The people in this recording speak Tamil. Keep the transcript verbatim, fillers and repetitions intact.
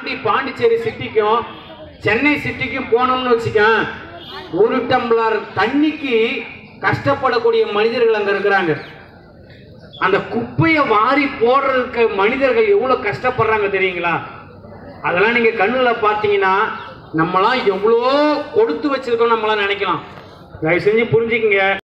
தாண்டி பாண்டிச்சேரி சிட்டிக்கும் சென்னை சிட்டிக்கும் போனோம்னு வச்சுக்க, ஒரு டம்ளர் தண்ணிக்கு கஷ்டப்படக்கூடிய மனிதர்கள் அங்க இருக்கிறாங்க. அந்த குப்பையை வாரி போடுறதுக்கு மனிதர்கள் எவ்வளவு கஷ்டப்படுறாங்க தெரியுங்களா? அதெல்லாம் நீங்க கண்ணுல பாத்தீங்கன்னா நம்மளாம் எவ்வளோ கொடுத்து வச்சிருக்கோம் நம்மளாம் நினைக்கலாம். தயவு செஞ்சு புரிஞ்சுக்குங்க.